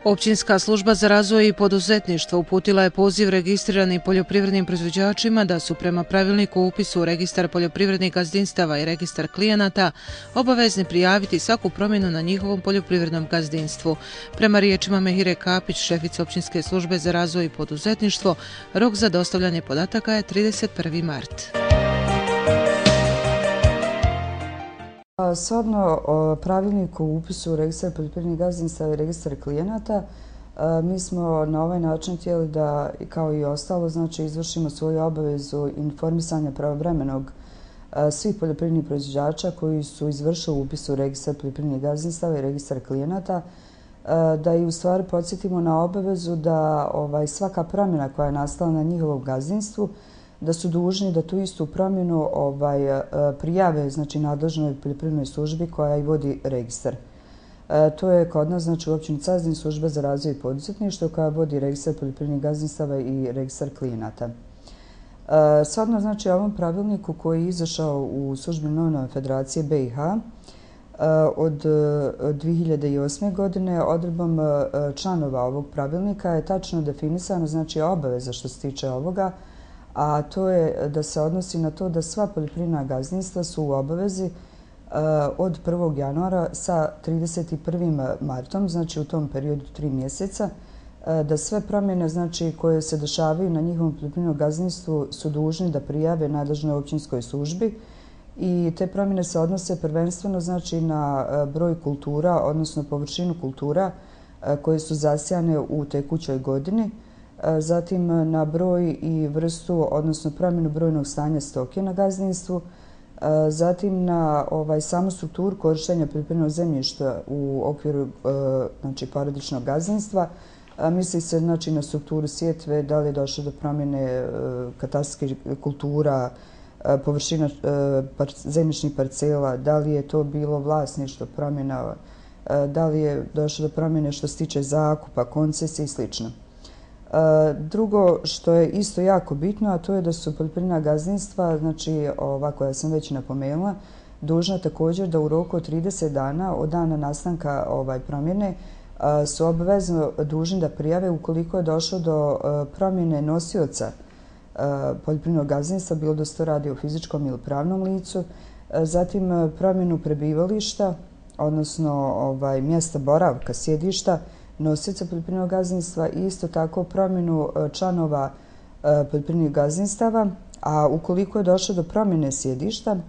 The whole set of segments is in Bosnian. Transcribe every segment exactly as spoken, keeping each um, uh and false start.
Općinska služba za razvoj i poduzetništvo uputila je poziv registriranim poljoprivrednim proizvođačima da su prema pravilniku o upisu u registar poljoprivrednih gazdinstava i registar klijenata obavezni prijaviti svaku promjenu na njihovom poljoprivrednom gazdinstvu. Prema riječima Mehire Kapić, šefice Općinske službe za razvoj i poduzetništvo, rok za dostavljanje podataka je trideset prvi mart. Shodno pravilniku o upisu u registar poljoprivrednih gazdinstava i registar klijenata, mi smo na ovaj način htjeli da, kao i ostalo, znači izvršimo svoju obavezu informisanja pravovremenog svih poljoprivrednih proizvođača koji su izvršili upis u registar poljoprivrednih gazdinstava i registar klijenata, da i u stvari podsjetimo na obavezu da ovaj, svaka promjena koja je nastala na njihovom gazdinstvu, da su dužni da tu istu promjenu ovaj, prijave znači, nadležnoj poljoprivrednoj službi koja i vodi registar. E, to je kod nas znači, u općini Cazdin služba za razvoj i poduzetništvo koja vodi registar poljoprivrednih gazdinstava i registar klijenata. E, shodno znači, ovom pravilniku koji je izašao u službenim novinama Federacije B i H od dvije hiljade osme. godine odredbom članova ovog pravilnika je tačno definisano znači, obaveza što se tiče ovoga, a to je da se odnosi na to da sva poljoprivredna gazdinstva su u obavezi od prvog januara sa trideset prvim martom, znači u tom periodu tri mjeseca, da sve promjene znači, koje se dešavaju na njihovom poljoprivrednom gazdinstvu su dužni da prijave nadležnoj općinskoj službi i te promjene se odnose prvenstveno znači, na broj kultura, odnosno površinu kultura koje su zasijane u tekućoj godini, zatim na broj i vrstu, odnosno promjenu brojnog stanja stoke na gazdinstvu, zatim na ovaj, samu strukturu korištenja poljoprivrednog zemljišta u okviru znači, porodičnog gazdinstva. Misli se znači, na strukturu sjetve, da li je došlo do promjene katastarskih kultura, površina zemljišnih parcela, da li je to bilo vlasništvo, promjena, da li je došlo do promjene što se tiče zakupa, koncesije i slično. Drugo što je isto jako bitno, a to je da su poljoprivredna gazdinstva, znači ova koja sam već napomenula, dužna također da u roku od trideset dana od dana nastanka ovaj promjene su obavezno dužni da prijave ukoliko je došlo do promjene nosioca poljoprivrednog gazdinstva, bilo da se to radi o fizičkom ili pravnom licu, zatim promjenu prebivališta, odnosno ovaj, mjesta boravka, sjedišta, nosioca poljoprivrednog gazdinstva i isto tako promjenu članova poljoprivrednih gazdinstava, a ukoliko je došlo do promjene sjedišta,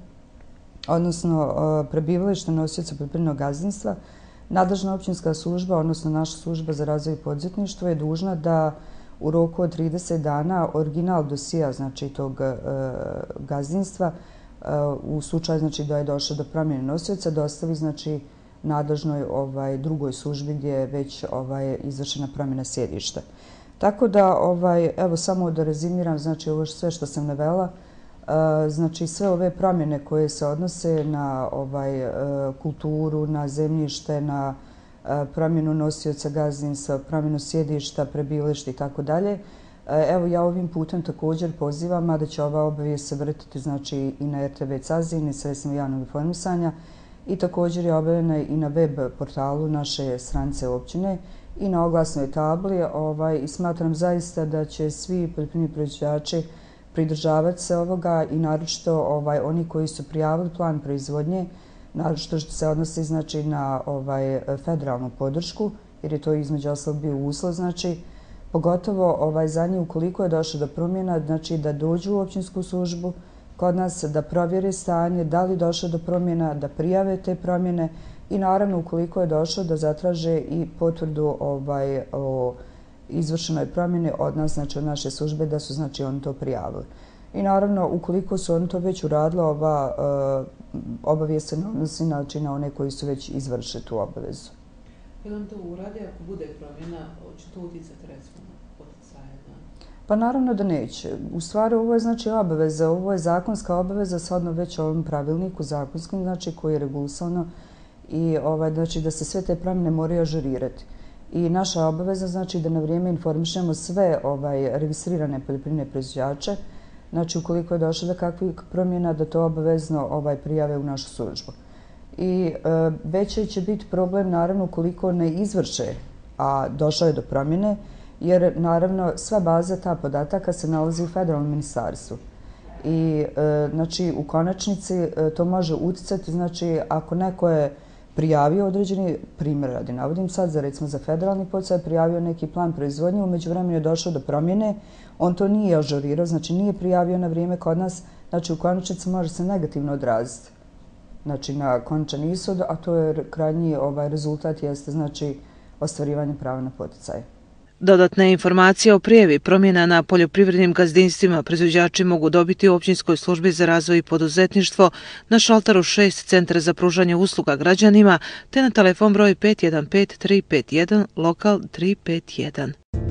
odnosno prebivališta nosioca poljoprivrednog gazdinstva, nadležna općinska služba, odnosno naša služba za razvoj i poduzetništvo je dužna da u roku od trideset dana original dosija znači, tog gazdinstva u slučaju znači, da je došlo do promjene nosioca dostavi znači, nadležnoj ovaj, drugoj službi gdje je već ovaj, izvršena promjena sjedišta. Tako da, ovaj, evo samo da rezimiram, znači ovo sve što sam navela, znači sve ove promjene koje se odnose na ovaj, kulturu, na zemljište, na promjenu nosioca gazdinstva, promjenu sjedišta, prebivališta i tako dalje. Evo ja ovim putem također pozivam, mada će ova obavijest se vrtiti znači, i na R T V Cazdin i sredstvima javnog informisanja, i također je objavljena i na web portalu naše stranice općine i na oglasnoj tabli ovaj, i smatram zaista da će svi poljoprivredni proizvođači pridržavati se ovoga i naročito ovaj, oni koji su prijavili plan proizvodnje, naročito što se odnosi znači, na ovaj, federalnu podršku, jer je to između ostalog bio uslov, znači, pogotovo ovaj, za njih ukoliko je došlo do promjena, znači da dođu u općinsku službu kod nas, da provjere stanje, da li došlo do promjena, da prijave te promjene i naravno ukoliko je došlo da zatraže i potvrdu ovaj, o izvršenoj promjeni od nas, znači od naše službe, da su znači oni to prijavili. I naravno ukoliko su oni to već uradili, ova uh, obavijest se odnosi znači, na one koji su već izvršili tu obavezu. Kad on to uradi, ako bude promjena, će to utjecati recimo na poticaje? Pa naravno da neće. U stvari ovo je znači obaveza, ovo je zakonska obaveza shodno već ovom pravilniku zakonskom znači koji je regulisano i ovaj, znači, da se sve te promjene moraju ažurirati. I naša obaveza znači da na vrijeme informišemo sve ovaj, registrirane poljoprivredne proizvođače, znači ukoliko je došlo do kakvih promjena da to obavezno ovaj, prijave u našu službu. I e, veći će biti problem naravno ukoliko ne izvrše a došlo je do promjene, jer naravno sva baza ta podataka se nalazi u federalnom ministarstvu. I znači u konačnici to može uticati, znači ako neko je prijavio određeni primjer radi, navodim sad za recimo za federalni poticaj, prijavio neki plan proizvodnje, u međuvremenu je došlo do promjene, on to nije ažurirao, znači nije prijavio na vrijeme kod nas, znači u konačnici može se negativno odraziti. Znači na končani ishod, a to je krajnji ovaj, rezultat jeste znači ostvarivanje prava na poticaj. Dodatne informacije o prijavi promjena na poljoprivrednim gazdinstvima proizvođači mogu dobiti u Općinskoj službi za razvoj i poduzetništvo na šalteru šest Centra za pružanje usluga građanima te na telefon broj pet jedan pet tri pet jedan lokal tri pet jedan.